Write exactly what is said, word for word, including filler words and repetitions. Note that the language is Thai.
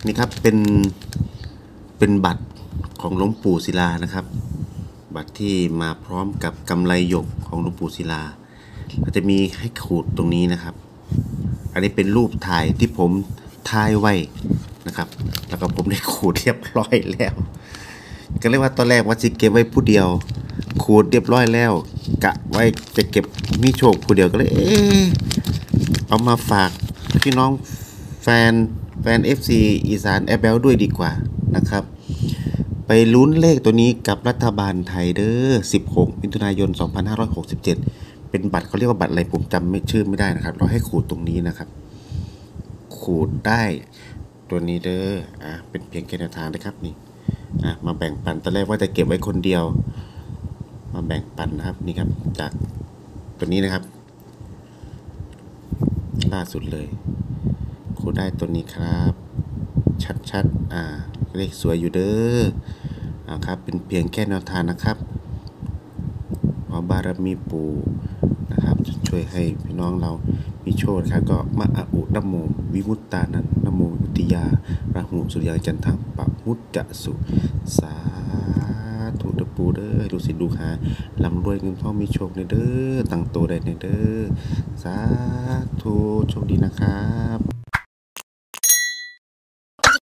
นี่ครับเป็นเป็นบัตรของหลวงปู่ศิลานะครับบัตรที่มาพร้อมกับกำไลหยกของหลวงปู่ศิลาเราจะมีให้ขูดตรงนี้นะครับอันนี้เป็นรูปถ่ายที่ผมถ่ายไว้นะครับแล้วก็ผมได้ขูดเรียบร้อยแล้วก็เรียกว่าตอนแรกว่าจะเก็บไว้ผู้เดียวขูดเรียบร้อยแล้วกะไว้จะเก็บมีโชคผู้เดียวก็เลยเออเอามาฝากพี่น้องแฟนแฟน เอฟ ซี อีสานแอปเปิลด้วยดีกว่านะครับไปลุ้นเลขตัวนี้กับรัฐบาลไทยเด้อสิบหกมิถุนายนสองพันห้าร้อยหกสิบเจ็ดเป็นบัตรเขาเรียกว่าบัตรอะไรผมจำไม่ชื่อไม่ได้นะครับเราให้ขูดตรงนี้นะครับขูดได้ตัวนี้เด้ออ่ะเป็นเพียงแค่แนวทางนะครับนี่อ่ะมาแบ่งปันตอนแรกว่าจะเก็บไว้คนเดียวมาแบ่งปันนะครับนี่ครับจากตัวนี้นะครับล่าสุดเลยขูดได้ตัวนี้ครับชัดๆอ่าเลขสวยอยู่เด้ออ่าครับเป็นเพียงแค่แนวทางนะครับขอบารมีปู่นะครับจะช่วยให้พี่น้องเรามีโชคครับก็มะอะอุนะโมวิมุตตานันนะโมวิติยาระหูสุริยังจันทังปะมุจจะสุสาธุเด้อปู่เด้อดูสิดูหาลำรวยเงินทองมีโชคในเด้อตั้งตัวได้ในเด้อสาธุโชคดีนะครับ